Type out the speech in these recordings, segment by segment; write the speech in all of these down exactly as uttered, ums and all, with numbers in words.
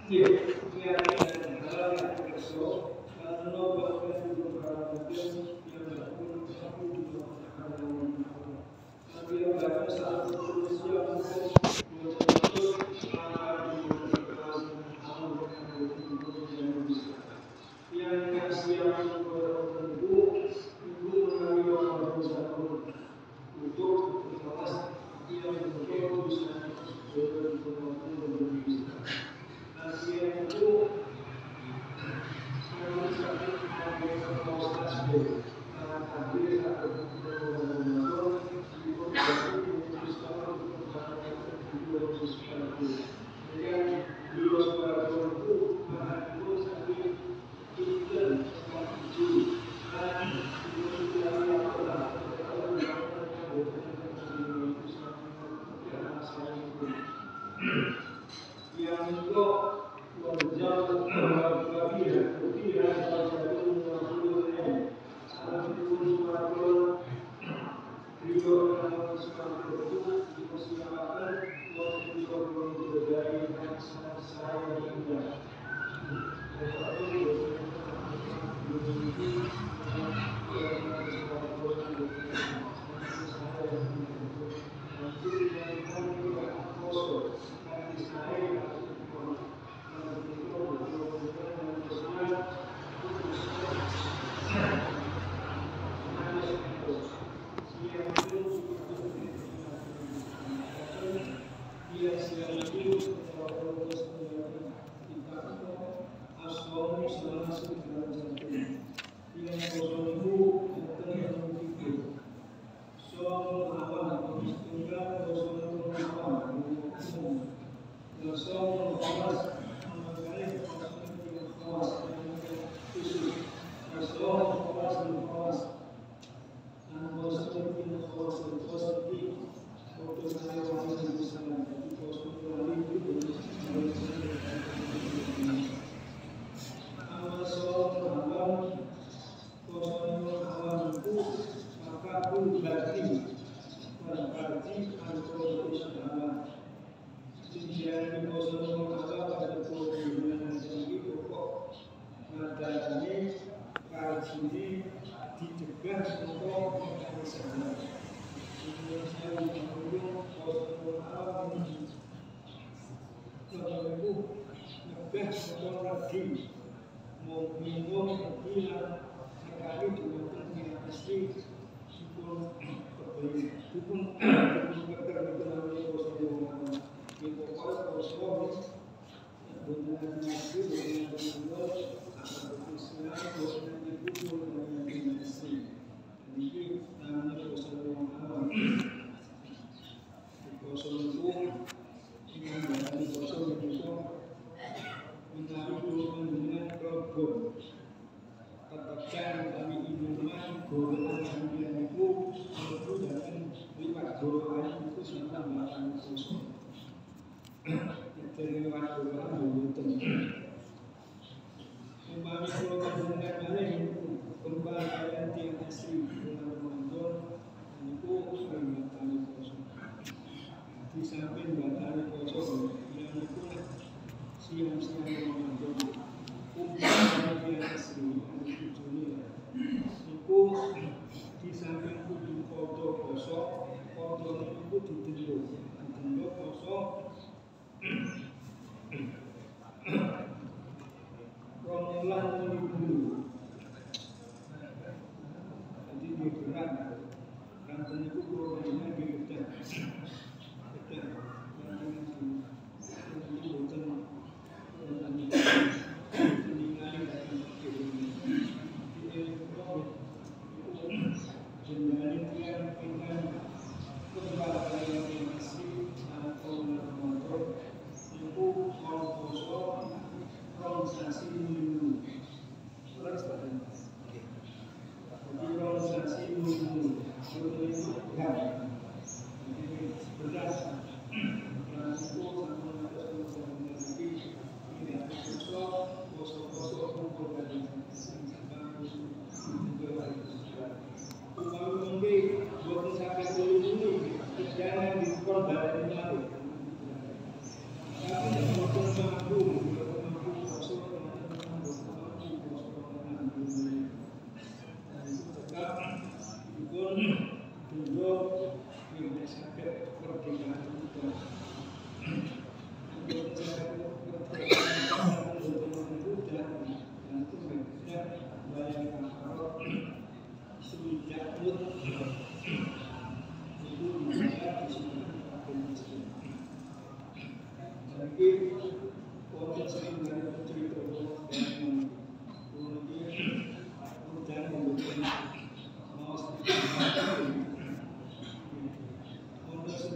Iya, yang hal yang kesel, karena bahkan itu perhatian yang berpun aku juga akan tapi yang bahkan saat itu siap untuk betul maka diberkati Allah dengan betul yang bisa. Yang siap bertemu itu mengambil orang satu untuk berkelas yang betul bisa bertemu bisa. Yang itu memang sangat mengambil proses tapi satu betul itu berarti memutuskan untuk melakukan video sesuatu yang video sesuatu itu itu sampai tinggal itu dan itu sudah dilakukan kalau yang itu menjauh berlebihan, berlebihan pada dunia salah satu suatu video yang sekarang itu dipersiapkan untuk bisa dari saya tidak.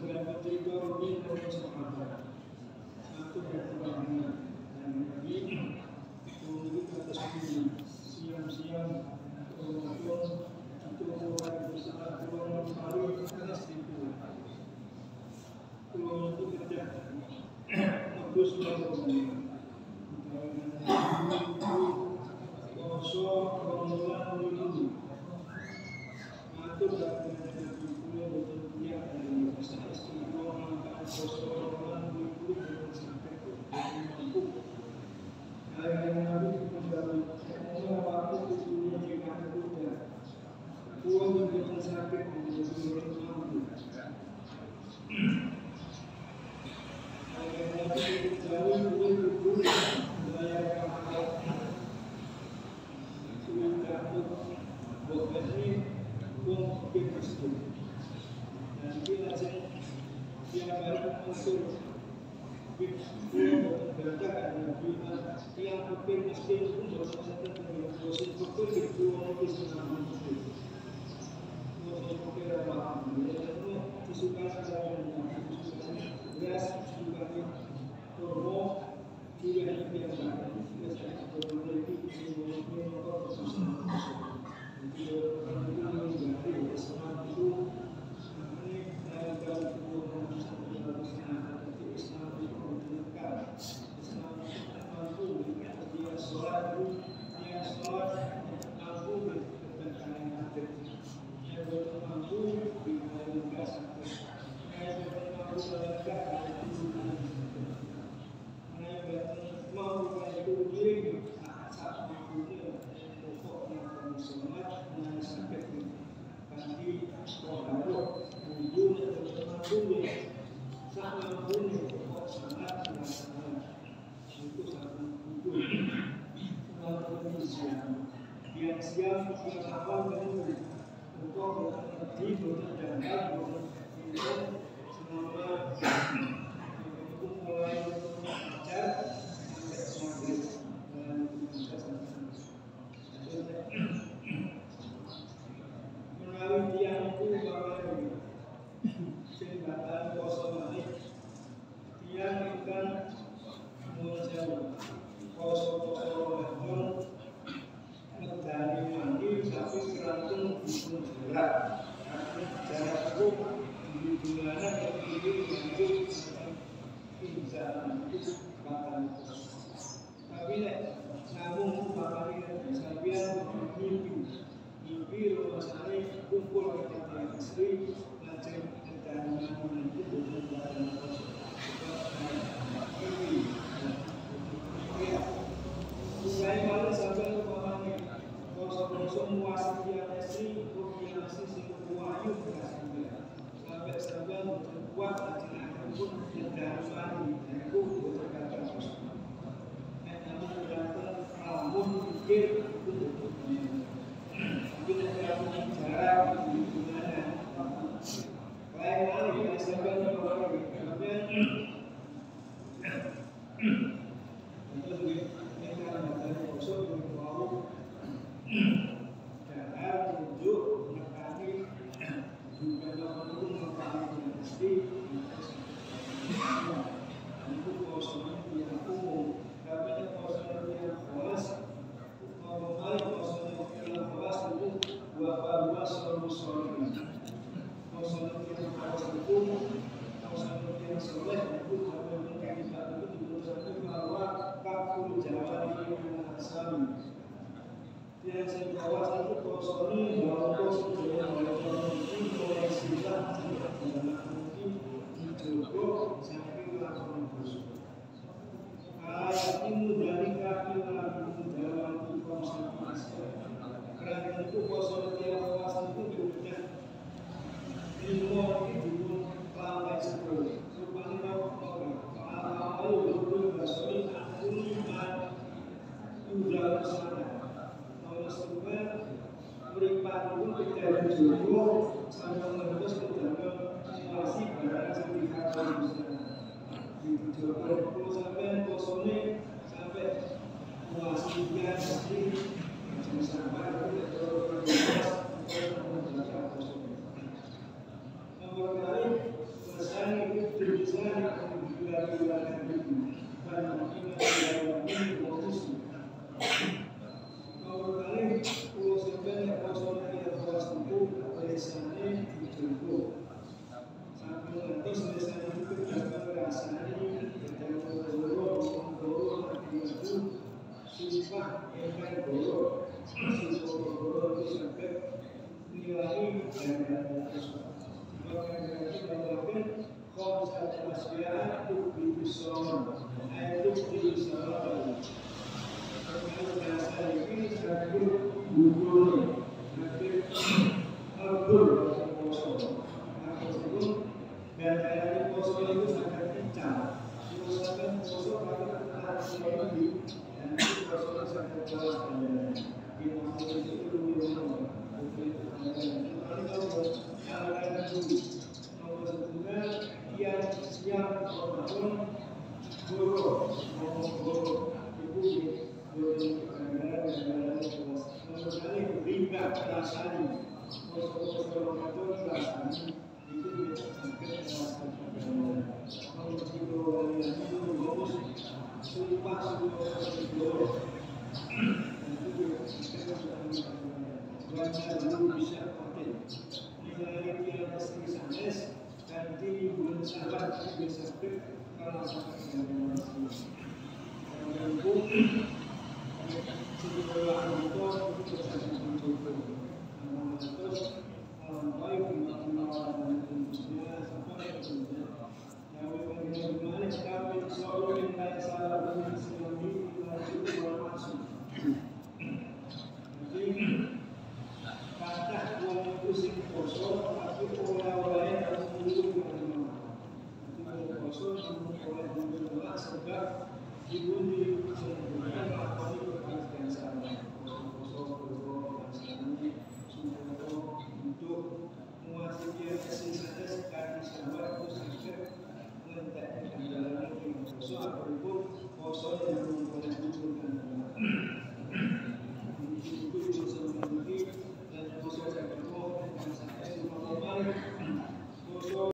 dan mencerita lebih dari sahabat. Satu pertanyaan dan lagi untuk atas ini siang-siang kemudian itu mulai bersama pulang hari atas itu pulang itu kerja terus melakukan kosong kemudian dulu atur dan pulang bertiap dari bersama pulang kosong kemudian sampai mampu. Ayat Nabi kembali semua waktu disuruh jika berbuka. Puan dengan sakit menjadi mampu. Ayat Nabi jauh lebih berbuka melayakan hal sudah bukan ini pun berkesempatan. Dan bila yang baru muncul berkata yang hampir miskin pun berkata dengan proses betul itu orang Islam itu. Proses betul apa? Mereka disukai dengan beras, disukai turbo, juga yang biasa. Biasa turbo itu semua orang proses. Jadi orang itu menjadi Islam itu ini dalam turbo Islam Islam itu mendekat Islam mampu dia sholat dia sholat mampu berkaitan hati dia mampu menjaga sakit dia mampu menjaga dia mampu itu diri saat mampunya pokok yang sholat dan sakit pasti sholat wujud dan mampu saat mampunya pokok sangat sangat itu sangat mampu mampu siang yang siang yang awal menurut untuk berhenti berjalan berjalan selama itu mulai belajar sampai maghrib dan bisa sampai melalui tiangku bagaimana jembatan kosong ini tiang ikan menjauh kosong-kosong dari mandi tapi kerantung belum berat jarak itu di bulanan dan ini lanjut bisa itu bakal tapi namun bakal ini sambian mimpi mimpi rumah saya kumpul dengan istri lanjut dan nanti bukan barang kosong ini saya malu sampai kemana kosong-kosong muasih yang istri yang istri wahyu sampai sampai kuat akan pun tidak mandi aku berkata kosong namun terdapat namun pikir itu kita tidak punya cara di mana lain kali kita sampai orang kemudian itu kita ada kosong berbaru dan tunjuk kami juga perlu mengetahui mesti itu kosong yang umum tapi kosong yang luas mengenai kosong yang luas itu dua dua solusi kosong yang luas itu kosong yang soleh itu kalau kita itu diperlukan bahwa kakul jawa ini asal yang saya bawa satu kosong ini bahwa kosong yang mungkin oleh sila mungkin dijogo sampai lakukan kosong ayat ini dari kaki lalu dalam kosong karena itu kosong yang luas itu juga ilmu itu lambat sekali supaya orang kalau betul basuri kuliman udah sana sebab beriman pun tidak berjumlah sampai menembus menjaga situasi barang sertifikat manusia dijual puluh sampai kosongnya sampai muasihnya sendiri sampai nomor kali selesai الأشياء تبدي الصوم أي تبدي الصلاة فكان سالكين سالكين وجود لكن أقول Maksudku, dari poso itu sangat kencang. Misalkan poso pada saat ini dan itu poso sangat keras dan di masa itu dulu yang yang siap membangun guru, guru ibu guru negara negara mengenai rimba perasaan poso-poso itu perasaan itu sampai perasaan kalau itu yang itu bagus sumpah sumpah baca dulu bisa pakai nilai yang sangat nanti bulan sahabat bisa sampai kalau sampai dengan kalau buku sebuah itu terus terus baik melakukan dunia sampai kemudian yang bagaimana kami selalu yang salah dan selami itu masuk jadi kata uang pusing kosong tapi orang-orang yang hidup dengan jadi kosong oleh dunia sebab dibunuh sebabkan apa itu kan salah kosong kosong ini sudah untuk menguasai esensi saja sekali sahabat itu sampai menentukan jalan yang kosong